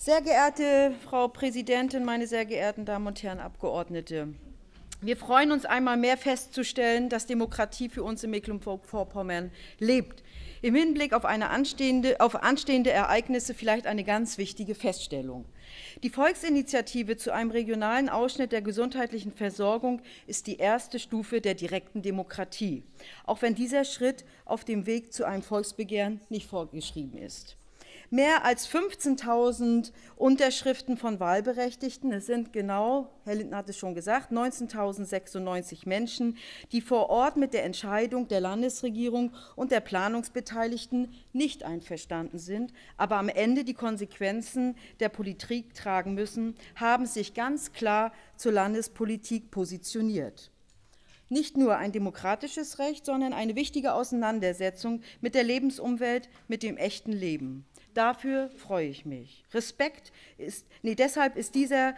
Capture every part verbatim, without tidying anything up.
Sehr geehrte Frau Präsidentin, meine sehr geehrten Damen und Herren Abgeordnete! Wir freuen uns einmal mehr festzustellen, dass Demokratie für uns in Mecklenburg-Vorpommern lebt. Im Hinblick auf, eine anstehende, auf anstehende Ereignisse vielleicht eine ganz wichtige Feststellung. Die Volksinitiative zu einem regionalen Ausschnitt der gesundheitlichen Versorgung ist die erste Stufe der direkten Demokratie, auch wenn dieser Schritt auf dem Weg zu einem Volksbegehren nicht vorgeschrieben ist. Mehr als fünfzehntausend Unterschriften von Wahlberechtigten, es sind genau, Herr Lindner hat es schon gesagt, neunzehntausendsechsundneunzig Menschen, die vor Ort mit der Entscheidung der Landesregierung und der Planungsbeteiligten nicht einverstanden sind, aber am Ende die Konsequenzen der Politik tragen müssen, haben sich ganz klar zur Landespolitik positioniert. Nicht nur ein demokratisches Recht, sondern eine wichtige Auseinandersetzung mit der Lebensumwelt, mit dem echten Leben. Dafür freue ich mich. Respekt ist, nee, deshalb ist dieser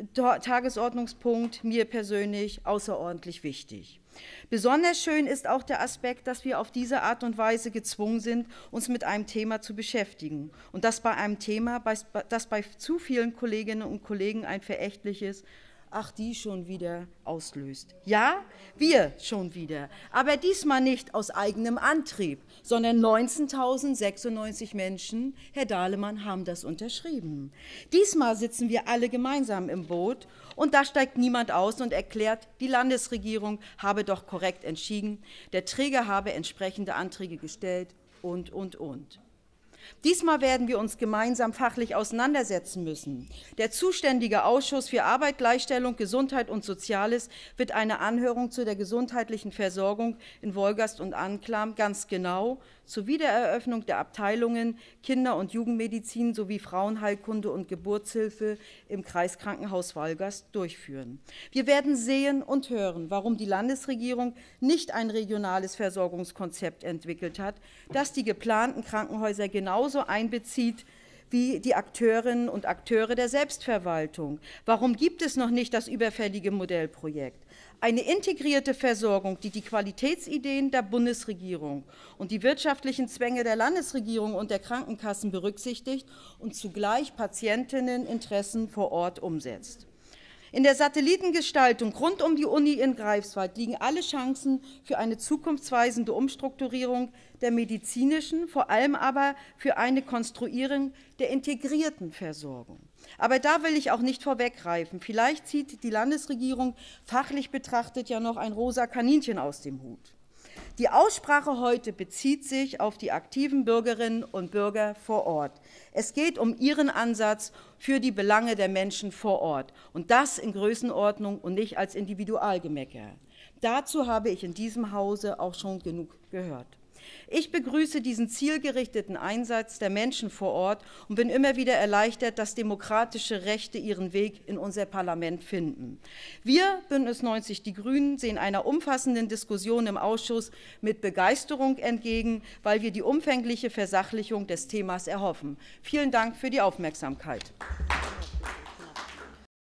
Tagesordnungspunkt mir persönlich außerordentlich wichtig. Besonders schön ist auch der Aspekt, dass wir auf diese Art und Weise gezwungen sind, uns mit einem Thema zu beschäftigen. Und das bei einem Thema, das bei zu vielen Kolleginnen und Kollegen ein verächtliches Ach, die schon wieder auslöst. Ja, wir schon wieder, aber diesmal nicht aus eigenem Antrieb, sondern neunzehntausendsechsundneunzig Menschen, Herr Dahlemann, haben das unterschrieben. Diesmal sitzen wir alle gemeinsam im Boot und da steigt niemand aus und erklärt, die Landesregierung habe doch korrekt entschieden, der Träger habe entsprechende Anträge gestellt und, und, und. Diesmal werden wir uns gemeinsam fachlich auseinandersetzen müssen. Der zuständige Ausschuss für Arbeit, Gleichstellung, Gesundheit und Soziales wird eine Anhörung zu der gesundheitlichen Versorgung in Wolgast und Anklam ganz genau zur Wiedereröffnung der Abteilungen Kinder- und Jugendmedizin sowie Frauenheilkunde und Geburtshilfe im Kreiskrankenhaus Wolgast durchführen. Wir werden sehen und hören, warum die Landesregierung nicht ein regionales Versorgungskonzept entwickelt hat, das die geplanten Krankenhäuser genauso einbezieht wie die Akteurinnen und Akteure der Selbstverwaltung. Warum gibt es noch nicht das überfällige Modellprojekt? Eine integrierte Versorgung, die die Qualitätsideen der Bundesregierung und die wirtschaftlichen Zwänge der Landesregierung und der Krankenkassen berücksichtigt und zugleich Patientinneninteressen vor Ort umsetzt. In der Satellitengestaltung rund um die Uni in Greifswald liegen alle Chancen für eine zukunftsweisende Umstrukturierung der medizinischen, vor allem aber für eine Konstruierung der integrierten Versorgung. Aber da will ich auch nicht vorweggreifen. Vielleicht zieht die Landesregierung fachlich betrachtet ja noch ein rosa Kaninchen aus dem Hut. Die Aussprache heute bezieht sich auf die aktiven Bürgerinnen und Bürger vor Ort. Es geht um ihren Ansatz für die Belange der Menschen vor Ort und das in Größenordnung und nicht als Individualgemecker. Dazu habe ich in diesem Hause auch schon genug gehört. Ich begrüße diesen zielgerichteten Einsatz der Menschen vor Ort und bin immer wieder erleichtert, dass demokratische Rechte ihren Weg in unser Parlament finden. Wir, Bündnis neunzig Die Grünen, sehen einer umfassenden Diskussion im Ausschuss mit Begeisterung entgegen, weil wir die umfängliche Versachlichung des Themas erhoffen. Vielen Dank für die Aufmerksamkeit.